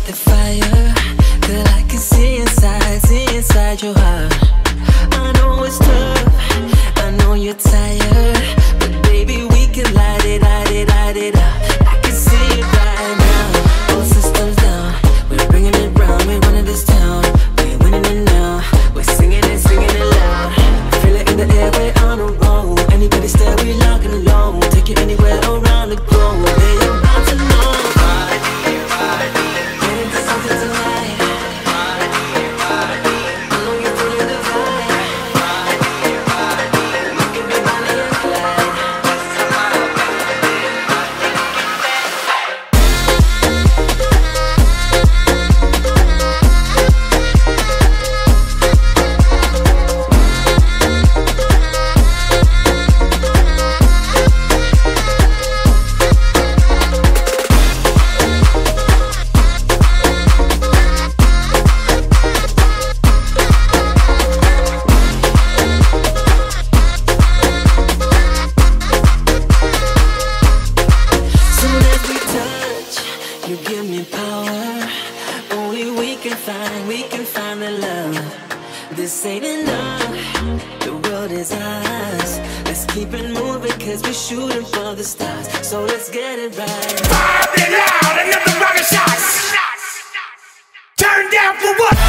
the fire, girl, I can see inside your heart. I know it's tough, I know you're tired, but baby, we can light it up. I can see it right now. All systems down, we're bringing it round. We're running this town, we're winning it now. We're singing it loud. Feel it in the air, we're on a roll. Anybody stare, we locking alone. Take it anywhere around the globe. They're about to know. Get into something tonight. I know you're feeling the vibe. You can be Bonnie and Clyde. Soon as we touch, you give me power. Only we can find the love. This ain't enough, the world is ours. Let's keep it moving, cause we're shooting for the stars. So let's get it right. Fire it loud, another rocket shot. Turn down for what?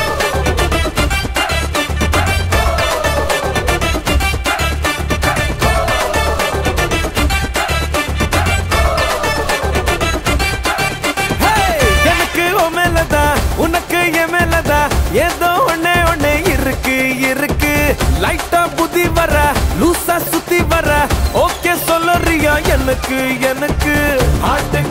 ஏதோ ஒண்ணே ஒண்ணே இருக்கு லைட்டா புதி வர லூசா சுத்தி வர okay சொல்லுறியா எனக்கு ஹார்ட்